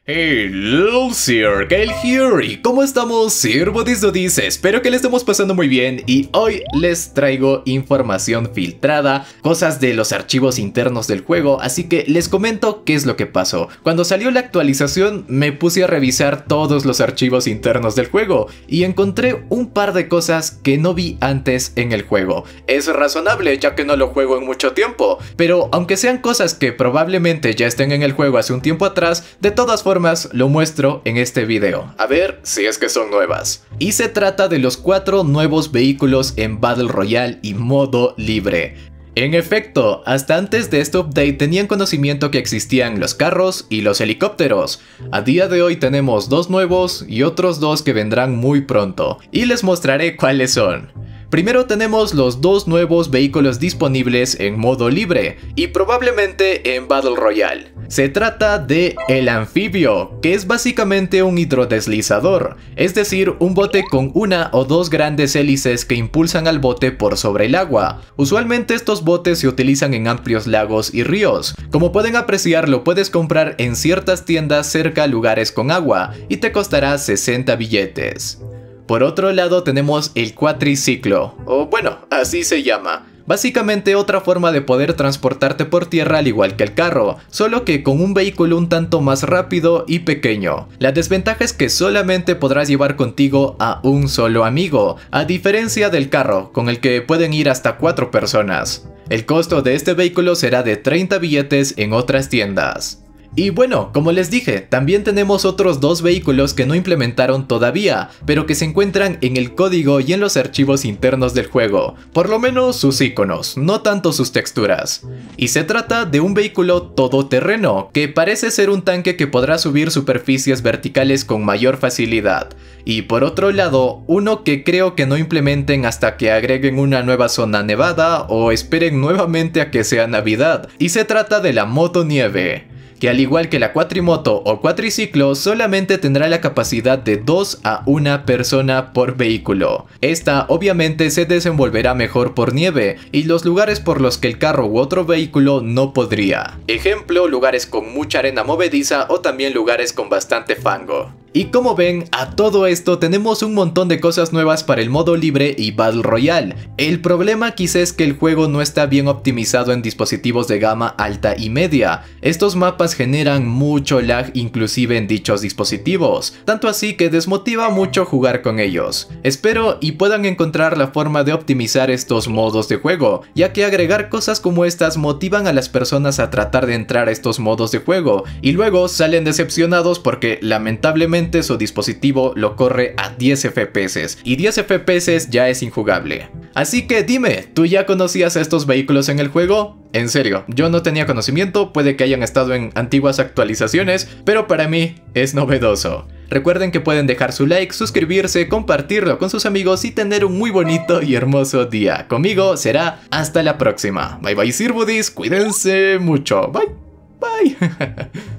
Hello, Sir Gale here, y ¿cómo estamos, Sir Buddies? Espero que le estemos pasando muy bien y hoy les traigo información filtrada, cosas de los archivos internos del juego, así que les comento qué es lo que pasó. Cuando salió la actualización me puse a revisar todos los archivos internos del juego y encontré un par de cosas que no vi antes en el juego. Es razonable ya que no lo juego en mucho tiempo, pero aunque sean cosas que probablemente ya estén en el juego hace un tiempo atrás, de todas formas lo muestro en este video, a ver si es que son nuevas. Y se trata de los 4 nuevos vehículos en Battle Royale y modo libre. En efecto, hasta antes de este update tenían conocimiento que existían los carros y los helicópteros. A día de hoy tenemos 2 nuevos y otros 2 que vendrán muy pronto, y les mostraré cuáles son. Primero tenemos los 2 nuevos vehículos disponibles en modo libre y probablemente en Battle Royale. Se trata de el anfibio, que es básicamente un hidrodeslizador, es decir, un bote con una o 2 grandes hélices que impulsan al bote por sobre el agua. Usualmente estos botes se utilizan en amplios lagos y ríos. Como pueden apreciar, lo puedes comprar en ciertas tiendas cerca a lugares con agua y te costará 60 billetes. Por otro lado tenemos el cuatriciclo, o bueno, así se llama. Básicamente otra forma de poder transportarte por tierra al igual que el carro, solo que con un vehículo un tanto más rápido y pequeño. La desventaja es que solamente podrás llevar contigo a un solo amigo, a diferencia del carro, con el que pueden ir hasta 4 personas. El costo de este vehículo será de 30 billetes en otras tiendas. Y bueno, como les dije, también tenemos otros 2 vehículos que no implementaron todavía, pero que se encuentran en el código y en los archivos internos del juego, por lo menos sus iconos, no tanto sus texturas. Y se trata de un vehículo todoterreno, que parece ser un tanque que podrá subir superficies verticales con mayor facilidad. Y por otro lado, uno que creo que no implementen hasta que agreguen una nueva zona nevada o esperen nuevamente a que sea Navidad, y se trata de la moto nieve, que al igual que la cuatrimoto o cuatriciclo solamente tendrá la capacidad de 2 a 1 persona por vehículo. Esta obviamente se desenvolverá mejor por nieve y los lugares por los que el carro u otro vehículo no podría. Ejemplo, lugares con mucha arena movediza o también lugares con bastante fango. Y como ven, a todo esto tenemos un montón de cosas nuevas para el modo libre y Battle Royale. El problema quizá es que el juego no está bien optimizado en dispositivos de gama alta y media. Estos mapas generan mucho lag inclusive en dichos dispositivos, tanto así que desmotiva mucho jugar con ellos. Espero y puedan encontrar la forma de optimizar estos modos de juego, ya que agregar cosas como estas motivan a las personas a tratar de entrar a estos modos de juego, y luego salen decepcionados porque lamentablemente su dispositivo lo corre a 10 FPS, y 10 FPS ya es injugable. Así que dime, ¿tú ya conocías a estos vehículos en el juego? En serio, yo no tenía conocimiento, puede que hayan estado en antiguas actualizaciones, pero para mí es novedoso. Recuerden que pueden dejar su like, suscribirse, compartirlo con sus amigos y tener un muy bonito y hermoso día. Conmigo será hasta la próxima. Bye bye, Sir Buddies, cuídense mucho. Bye, bye.